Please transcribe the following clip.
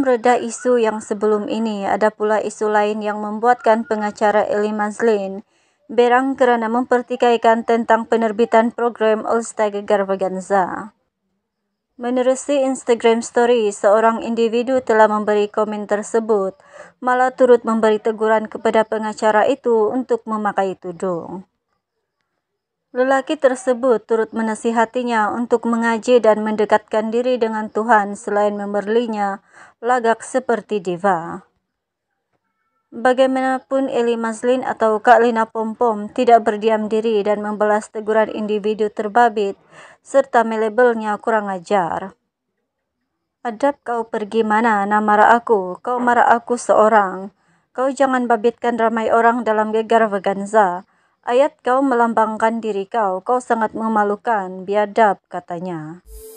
mereda isu yang sebelum ini, ada pula isu lain yang membuatkan pengacara Ellie Mazlin berang kerana mempertikaikan tentang penerbitan program Extravaganza. Menerusi Instagram Story, seorang individu telah memberi komen tersebut, malah turut memberi teguran kepada pengacara itu untuk memakai tudung. Lelaki tersebut turut menasihatinya untuk mengaji dan mendekatkan diri dengan Tuhan selain memberinya lagak seperti diva. Bagaimanapun, Ellie Mazlin atau Kak Lina Pompom tidak berdiam diri dan membalas teguran individu terbabit serta melabelnya kurang ajar. Adab kau pergi mana, nak marah aku, kau marah aku seorang. Kau jangan babitkan ramai orang dalam Extravaganza. Ayat kau melambangkan diri kau sangat memalukan, biadab, katanya.